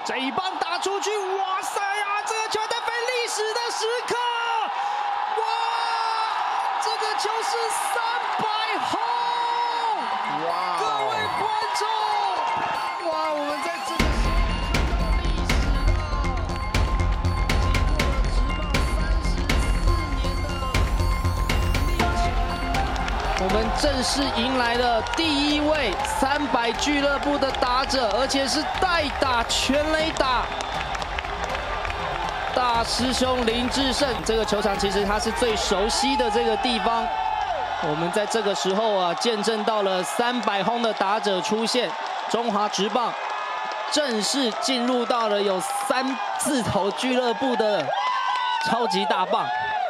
这一棒打出去，哇塞呀！这个球在飞历史的时刻，哇！这个球是300轰！哇！各位观众，哇！我们在这个时候看到历史了，经过了直棒34年的历程，我们正式迎来了第一位300俱乐部的打者，而且是代打全垒打。大师兄林智胜，这个球场其实他是最熟悉的这个地方。我们在这个时候啊，见证到了300轰的打者出现，中华职棒正式进入到了有3字头俱乐部的超级大棒。